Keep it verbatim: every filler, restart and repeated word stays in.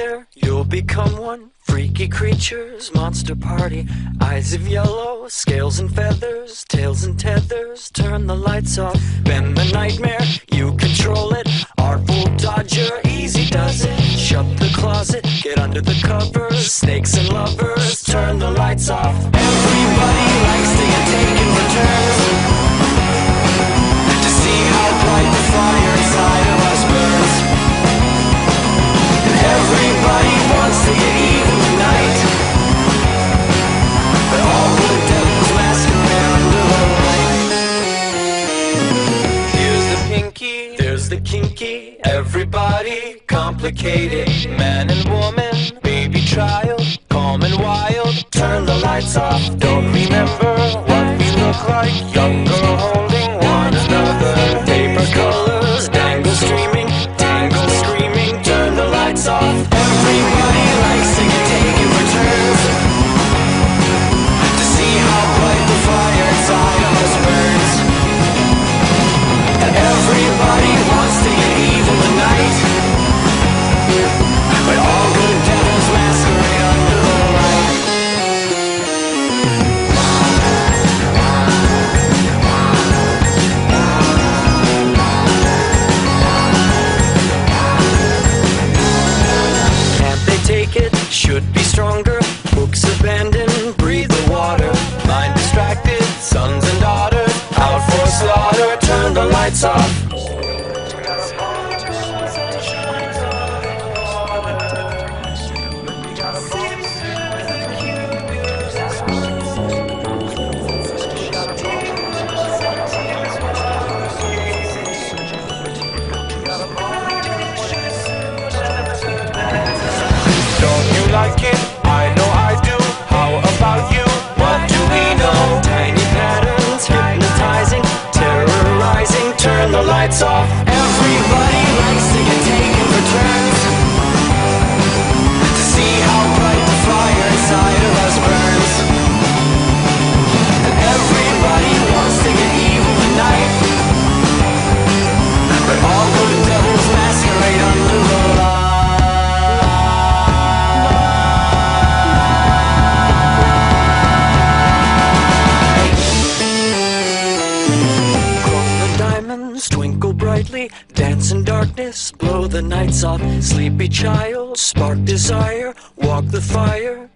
nightmare, you'll become one. Freaky creatures, monster party, eyes of yellow, scales and feathers, tails and tethers, turn the lights off, bend the nightmare, you control it, artful dodger, easy does it, shut the closet, get under the covers, snakes and lovers, turn the lights off, everybody likes to get taken returns, to see how bright the fire inside of us burns, and everybody wants to get evil tonight, but all good devils masquerade under the light. Here's the pinky, there's the kinky, everybody complicated, man and woman, baby child, calm and wild, turn the lights off, don't remember what we look like, younger holding one another, paper colors, dangle streaming, tangle screaming, turn the lights off, everybody likes to get taken returns, to see how bright the fire inside of us burns, and everybody wants to get evil tonight, but all good devils masquerade under the light. Can't they take it? Should be stronger. Books abandoned, breathe the water. Mind distracted, sons and daughters, out for slaughter, turn the lights off. Like it, I know I do. How about you? What do we know? Tiny patterns, hypnotizing, terrorizing, turn the lights off. Everybody likes to get taken returns, to see how bright the fire inside of us burns, and everybody wants to get evil tonight, but all good devils masquerade under the light. Twinkle brightly, dance in darkness, blow the nights off. Sleepy child, spark desire, walk the fire,